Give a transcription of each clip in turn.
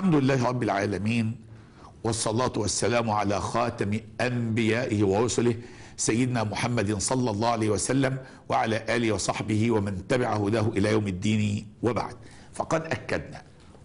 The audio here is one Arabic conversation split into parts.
الحمد لله رب العالمين، والصلاة والسلام على خاتم أنبيائه ورسله سيدنا محمد صلى الله عليه وسلم وعلى آله وصحبه ومن تبع هداه إلى يوم الدين. وبعد، فقد أكدنا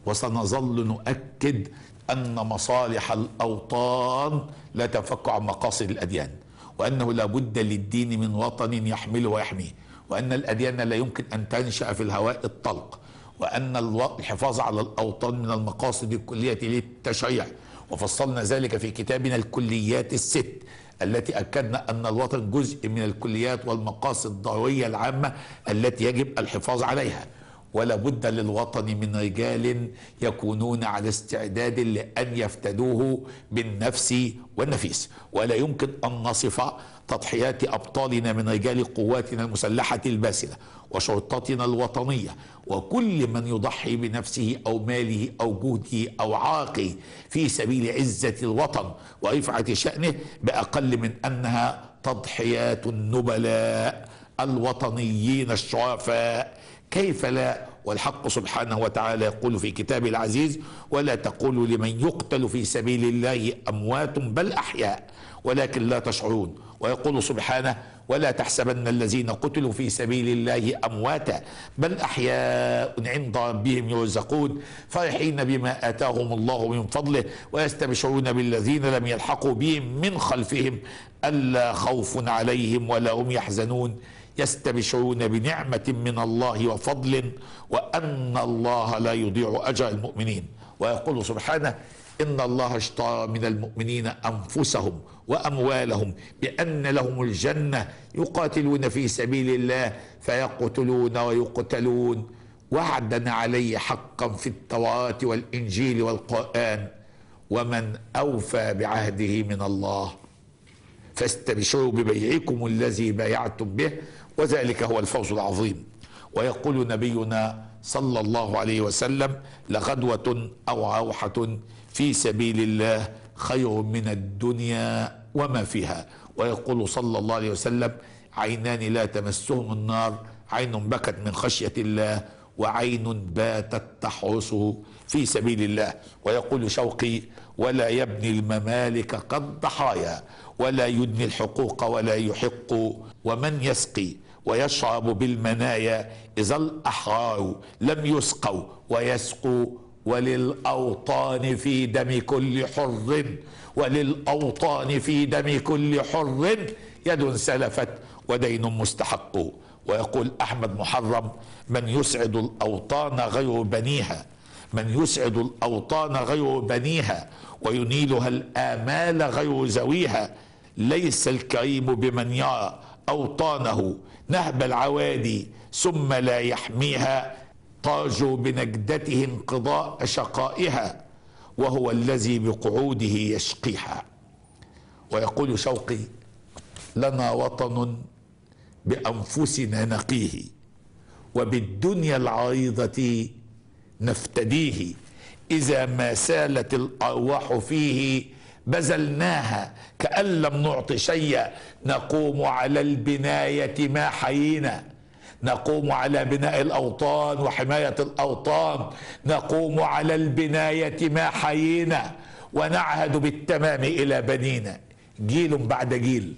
وسنظل نؤكد أن مصالح الأوطان لا تنفك عن مقاصد الأديان، وأنه لا بد للدين من وطن يحمله ويحميه، وأن الأديان لا يمكن أن تنشأ في الهواء الطلق، وأن الحفاظ على الأوطان من المقاصد الكلية للتشريع. وفصلنا ذلك في كتابنا الكليات الست التي أكدنا أن الوطن جزء من الكليات والمقاصد الضرورية العامة التي يجب الحفاظ عليها، ولا بد للوطن من رجال يكونون على استعداد لأن يفتدوه بالنفس والنفيس. ولا يمكن أن نصف تضحيات أبطالنا من رجال قواتنا المسلحة الباسلة وشرطتنا الوطنية وكل من يضحي بنفسه أو ماله أو جهده أو عرقه في سبيل عزة الوطن ورفعة شأنه بأقل من أنها تضحيات النبلاء الوطنيين الشرفاء. كيف لا؟ والحق سبحانه وتعالى يقول في كتابه العزيز: ولا تقولوا لمن يقتل في سبيل الله أموات بل أحياء ولكن لا تشعرون. ويقول سبحانه: ولا تحسبن الذين قتلوا في سبيل الله أمواتا بل أحياء عند ربهم يرزقون فرحين بما آتاهم الله من فضله ويستبشرون بالذين لم يلحقوا بهم من خلفهم ألا خوف عليهم ولا هم يحزنون يستبشرون بنعمة من الله وفضل وأن الله لا يضيع أجر المؤمنين. ويقول سبحانه: إن الله اشترى من المؤمنين أنفسهم وأموالهم بأن لهم الجنة يقاتلون في سبيل الله فيقتلون ويقتلون وعدا عليه حقا في التوراة والإنجيل والقرآن ومن أوفى بعهده من الله فاستبشروا ببيعكم الذي بايعتم به وذلك هو الفوز العظيم. ويقول نبينا صلى الله عليه وسلم: لغدوة أو روحة في سبيل الله خير من الدنيا وما فيها. ويقول صلى الله عليه وسلم: عينان لا تمسهم النار، عين بكت من خشية الله وعين باتت تحرسه في سبيل الله. ويقول شوقي: ولا يبني الممالك قد ضحايا ولا يدني الحقوق ولا يحق ومن يسقي ويشرب بالمنايا إذا الأحرار لم يسقوا ويسقوا وللأوطان في دم كل حر وللأوطان في دم كل حر يد سلفت ودين مستحق. ويقول أحمد محرم: من يسعد الأوطان غير بنيها، من يسعد الأوطان غير بنيها وينيلها الآمال غير ذويها. ليس الكريم بمن يرى أوطانه نهب العوادي ثم لا يحميها ترجو بنجدته انقضاء شقائها وهو الذي بقعوده يشقيها. ويقول شوقي: لنا وطن بأنفسنا نقيه وبالدنيا العريضة نفتديه إذا ما سالت الأرواح فيه بذلناها كأن لم نعط شيئا نقوم على البناية ما حيينا، نقوم على بناء الأوطان وحماية الأوطان، نقوم على البناية ما حيينا ونعهد بالتمام إلى بنينا. جيل بعد جيل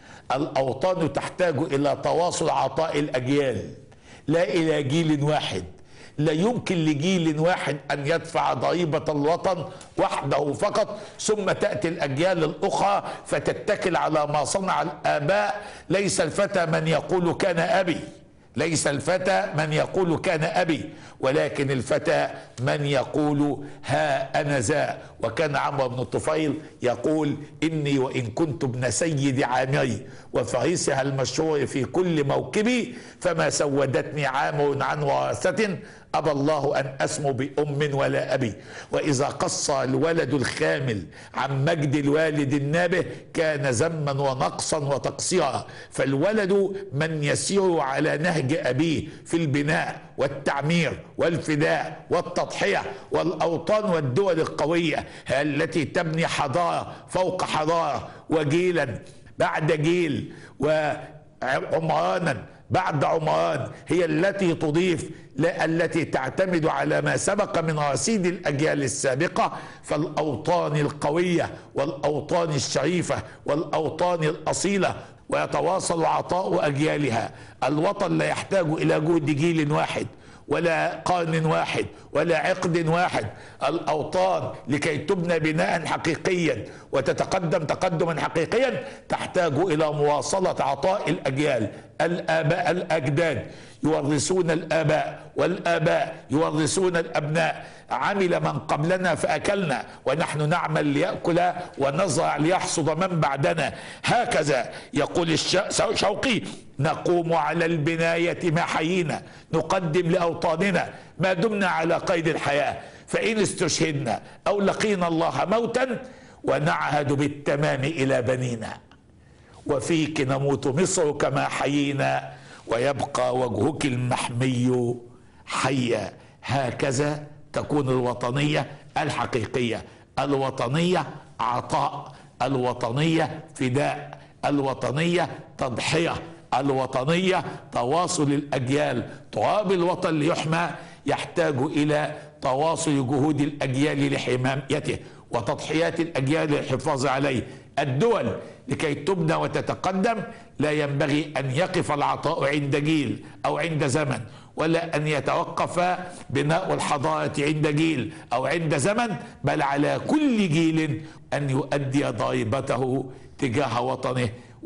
الأوطان تحتاج إلى تواصل عطاء الأجيال لا إلى جيل واحد. لا يمكن لجيل واحد أن يدفع ضريبة الوطن وحده فقط ثم تأتي الأجيال الأخرى فتتكل على ما صنع الآباء. ليس الفتى من يقول كان أبي، ليس الفتى من يقول كان أبي، ولكن الفتى من يقول ها أنا ذا. وكان عمرو بن الطفيل يقول: إني وإن كنت ابن سيد عامري وفارسها المشهور في كل موكبي فما سودتني عامر عن وراثة أبى الله أن أسمو بأم ولا أبي. وإذا قصر الولد الخامل عن مجد الوالد النابه كان ذما ونقصا وتقصيرا. فالولد من يسير على نهج أبيه في البناء والتعمير والفداء والتضحية والأوطان والدول القوية التي تبني حضارة فوق حضارة وجيلا بعد جيل وعمرانا بعد عمران هي التي تضيف، لا التي تعتمد على ما سبق من رصيد الأجيال السابقة. فالأوطان القوية والأوطان الشريفة والأوطان الأصيلة ويتواصل عطاء أجيالها. الوطن لا يحتاج إلى جهد جيل واحد ولا قرن واحد ولا عقد واحد. الأوطان لكي تبنى بناء حقيقيا وتتقدم تقدما حقيقيا تحتاج إلى مواصلة عطاء الأجيال. الآباء الأجداد يورثون الآباء والآباء يورثون الأبناء. عمل من قبلنا فأكلنا ونحن نعمل ليأكل ونزرع ليحصد من بعدنا. هكذا يقول شوقي: نقوم على البناية ما حيينا، نقدم لأوطاننا ما دمنا على قيد الحياة، فإن استشهدنا أو لقينا الله موتا ونعهد بالتمام إلى بنينا. وفيك نموت مصر كما حيينا ويبقى وجهك المحمي حيا. هكذا تكون الوطنية الحقيقية. الوطنية عطاء، الوطنية فداء، الوطنية تضحية، الوطنية تواصل الأجيال. تراب الوطن ليحمى يحتاج إلى تواصل جهود الأجيال لحمايته وتضحيات الأجيال للحفاظ عليه. الدول لكي تبنى وتتقدم لا ينبغي أن يقف العطاء عند جيل أو عند زمن، ولا أن يتوقف بناء الحضارة عند جيل أو عند زمن، بل على كل جيل أن يؤدي ضريبته تجاه وطنه.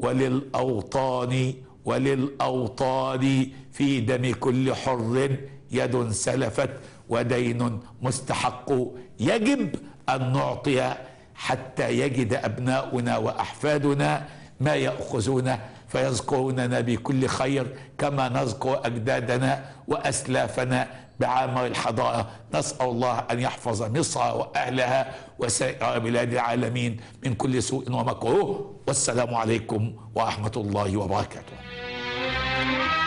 وللأوطان في دم كل حر يد سلفت ودين مستحق. يجب أن نعطي حتى يجد أبناؤنا وأحفادنا ما يأخذونه فيذكروننا بكل خير كما نذكر أجدادنا وأسلافنا بعامر الحضارة. نسأل الله أن يحفظ مصر وأهلها وسائر بلاد العالمين من كل سوء ومكروه. والسلام عليكم ورحمة الله وبركاته.